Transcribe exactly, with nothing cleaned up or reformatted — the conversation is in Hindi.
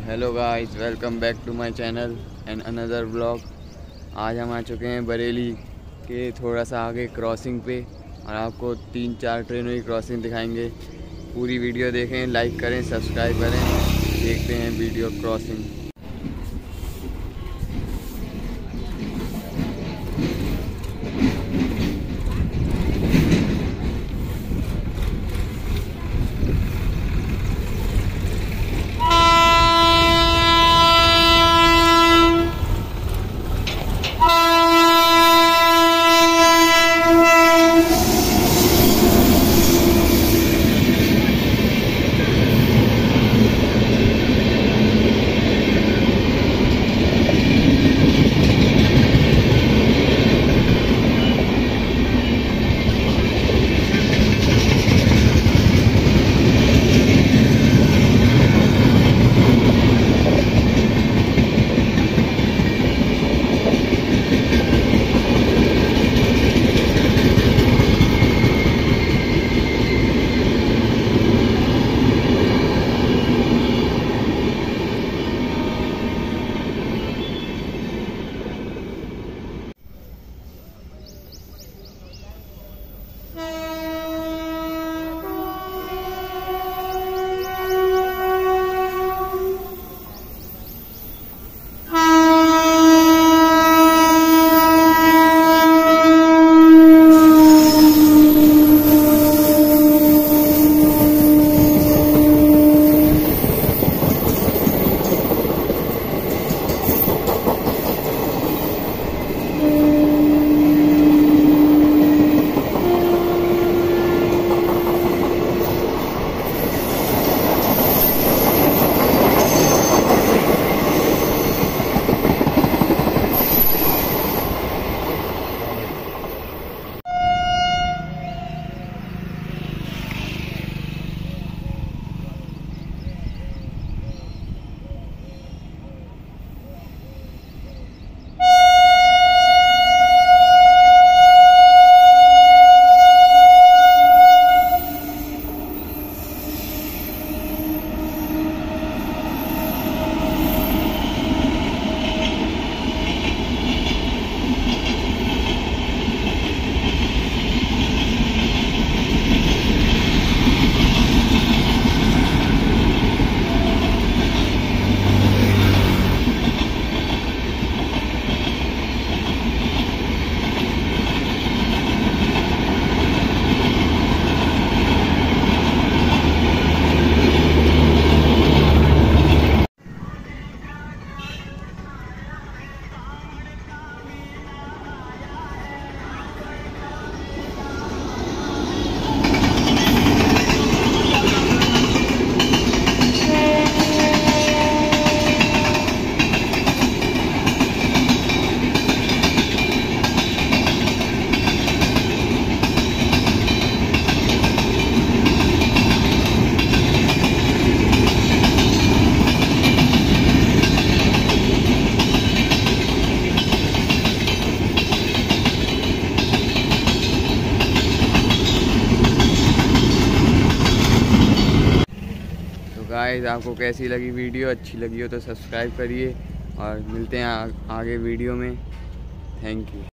Hello guys, welcome back to my channel and another vlog. आज हम आ चुके हैं बरेली के थोड़ा सा आगे क्रॉसिंग पे और आपको तीन चार ट्रेनों की क्रॉसिंग दिखाएंगे। पूरी वीडियो देखें, लाइक करें, सब्सक्राइब करें। देखते हैं वीडियो क्रॉसिंग। गाइस, आपको कैसी लगी वीडियो? अच्छी लगी हो तो सब्सक्राइब करिए और मिलते हैं आ, आगे वीडियो में। Thank you.